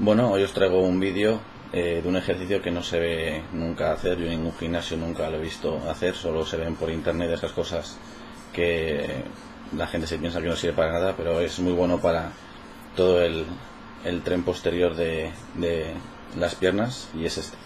Bueno, hoy os traigo un vídeo de un ejercicio que no se ve nunca hacer. Yo en ningún gimnasio nunca lo he visto hacer, solo se ven por internet esas cosas que la gente se piensa que no sirve para nada, pero es muy bueno para todo el tren posterior de las piernas, y es este.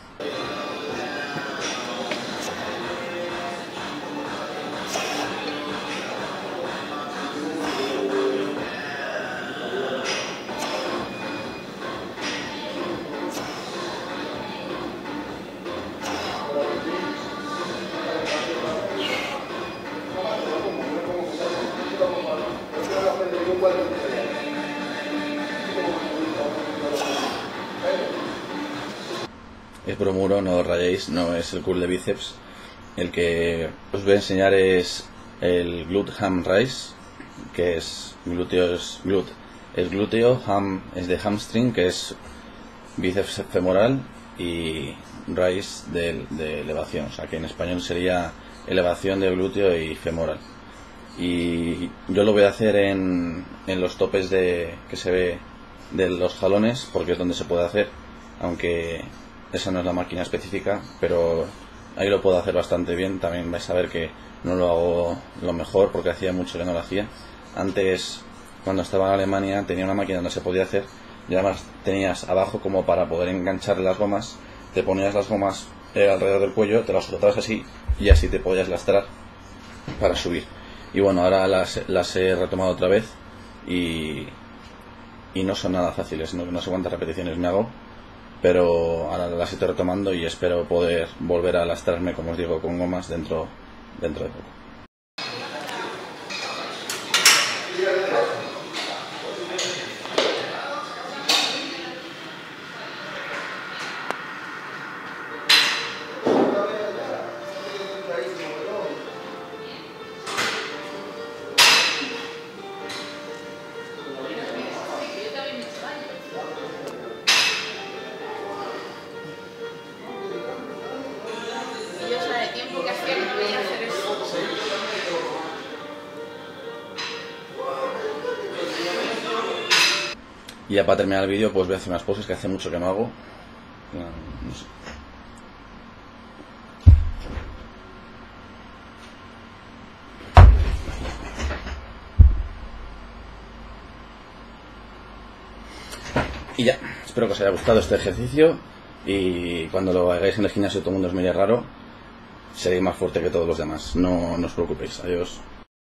Es bromuro, no os rayéis, no es el curl de bíceps. El que os voy a enseñar es el glute ham raise, que es glúteo, es glúteo, ham es de hamstring, que es bíceps femoral, y raise de elevación, o sea que en español sería elevación de glúteo y femoral. Y yo lo voy a hacer en los topes que se ve de los jalones, porque es donde se puede hacer, aunque esa no es la máquina específica, pero ahí lo puedo hacer bastante bien. También vais a ver que no lo hago lo mejor, porque hacía mucho que no lo hacía. Antes, cuando estaba en Alemania, tenía una máquina donde se podía hacer, y además tenías abajo como para poder enganchar las gomas. Te ponías las gomas alrededor del cuello, te las soltabas así, y así te podías lastrar para subir. Y bueno, ahora las he retomado otra vez, y no son nada fáciles, no sé cuántas repeticiones me hago, pero ahora las estoy retomando y espero poder volver a lastrarme, como os digo, con gomas dentro de poco. Yo ya de tiempo que hacía que podía hacer eso. Y ya para terminar el vídeo, pues voy a hacer unas poses que hace mucho que no hago. No sé. Y ya, espero que os haya gustado este ejercicio, y cuando lo hagáis en el gimnasio todo el mundo os mire raro, seréis más fuerte que todos los demás. No os preocupéis. Adiós.